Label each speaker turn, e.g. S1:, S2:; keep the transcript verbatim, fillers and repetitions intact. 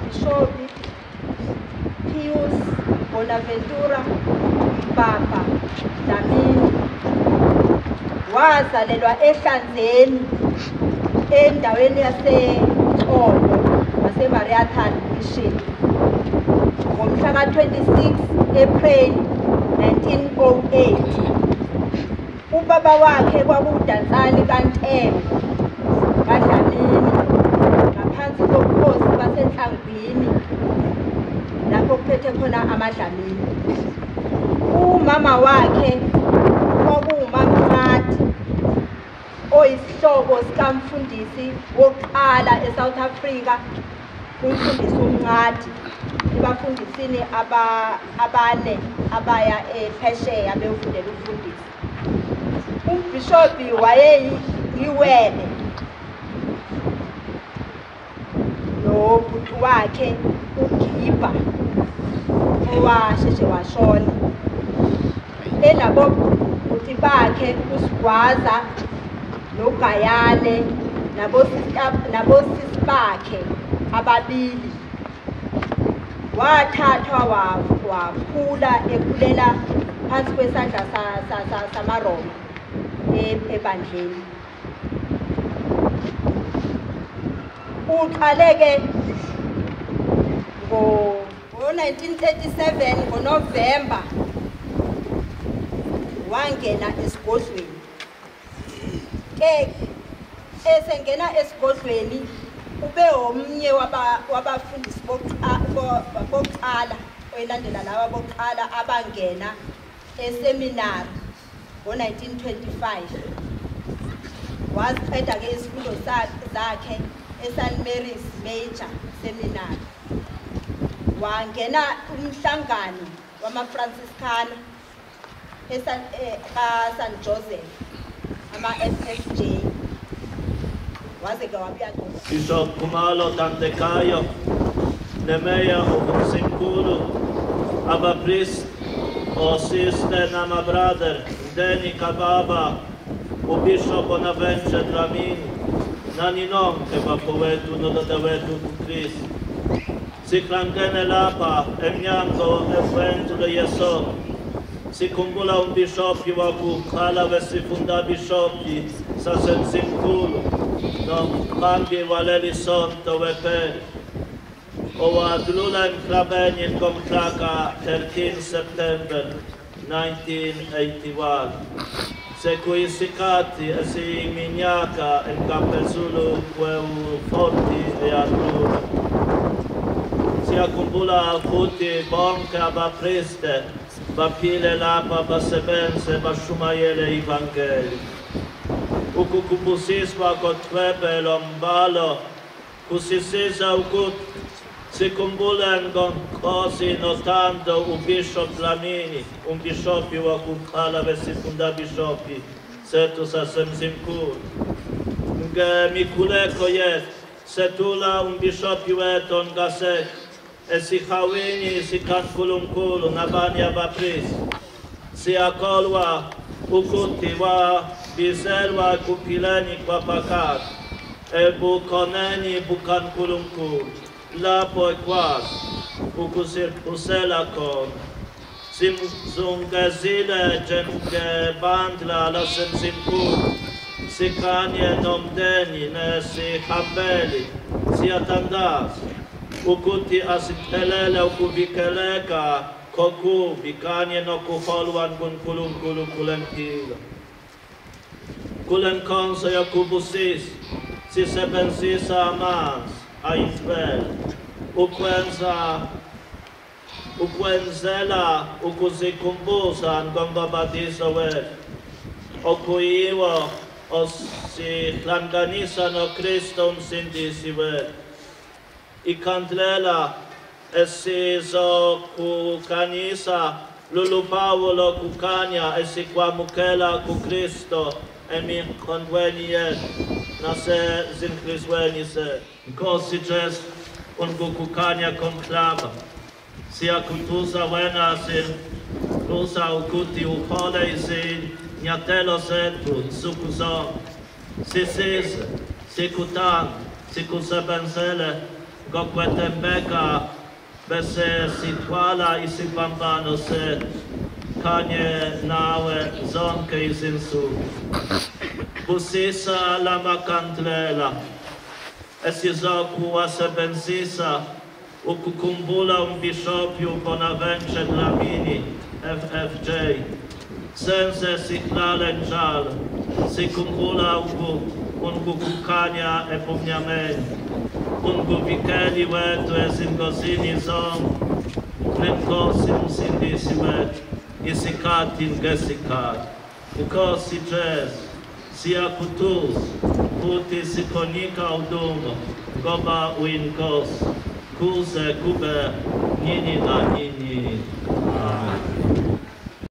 S1: Bishop Pius Bonaventura Papa Dlamini wazalelwa eHlanzeni endaweni yaseXolo ngaseMariathal Mission ngomhla ka twenty-six April nineteen oh eight. Ubaba wakhe kwakudansani kaNtengo kaDlamini ngaphansi kokhosi basenhlangwini lapho kuphethe khona amaDlamini. Umama wakhe kwakuwuMamncadi oyisihlobo sikamfundisi wokuqala eSouth Africa, umfundisi uMncadi ebafundisini abane abaya ephesheya beyofundela ukufundisa. Umbhishobhi wayeyiwele nobhuti wakhe uGiba owasheshe washona, enabo bhuti bakhe uSigwaza noGayane nabosisi bakhe ababili. Wathathwa wakhula ekhulela phansi kwesandla samaRoma ebandleni. Uqaleke ngo nineteen thirty-seven ngoNovemba wangena esigodlweni. Ke esengena esigodlweni ube omnye wabafundisi bokuqala oyilandela laba bokuqala abangena eseminari ngo nineteen twenty-five. Waqeda ke isifundo zakhe eSaint Mary's Major Seminary. Wangena umhlangano wama-Franciscana eSan Joseph ama-F F J.
S2: Bishop Kumalo Tantekayo, Nemeya Simkulu, Abba Priest, O Sister Nama Brother, Deni Kababa, O Bishop Bonaventure Dlamini, Naninom Keba Poetu Nodavetu Chris, Siklangene Lapa, Emnyango, Efrentu de Yeso, Sikumbula un Bishop Yuaku, Kala Vesifunda Bishop, Sasen Simkulu, non cambi valeli sonto vepe o adlulan klabenin komklaka thirteen September nineteen eighty-one secui sicati esi mignaka in campesulu queu forti e adlula si accumbula tutti bonca va preste va pile lapa va sebense va shumaiele evangeli Ukukupusiswa kotwebe lombalo, kusisisa ukut, sikumbulan gon kosi notando un bishop Dlamini, un bishopi wakukala vesifunda bishopi, setus asem simkur. Nge mikuleko yet, setula un bishopi weton gasek, esihawini sikan kulunkulu nabanya bapris, si akolwa ukuti wa biselwa kupileni kwa pakat, e bukoneni bukan kulungkur, lapo e kwas, ukusir pusela kon, sim zungazile jenke bandla la sem simkur, si kanye nomdeni ne si hambeli, si atandas, ukuti asitelele ukuvikeleka, koku bikanye no kuholwan gun kulungkulu kulentila. Kulen konsa Jakubusis, si sebensisa amans, a infel, ukwenza, ukwenzela, ukuzikumbusa, ngongobadisa wet, okuiwa, osi hlanganisa no Kristo msindisi wet, ikandlela, esizo kukanisa, lulupawolo kukanya, esikwamukela ku Kristo, Emi kondweni yet, na se zinkrizweni se. Kosi jes ungukukanya konklava. Sia kutusa wena sin, kusa ukuti ukole sin, nyatelo setu, sukuzo. Si sise, si kutan, si kusebenzele, Gokwetembeka, bese sitwala isipambano se kanye nawe zonke izinsuku. Busisa la makandlela, esizokuwa sebenzisa ukukumbula umbishopyu Bonaventure Dlamini, F F J. Senze siklale njalo, sikumbula uku, ungukukanya epumnyameni, unguvikeli wetu ezingozini zonke, nenkosi msindisi wetu, isikati ngesikati. Ukosi Jesu, siyakutuza, futhi sikonika udumo, ngoba uyinkosi, kuze kube nini na nini.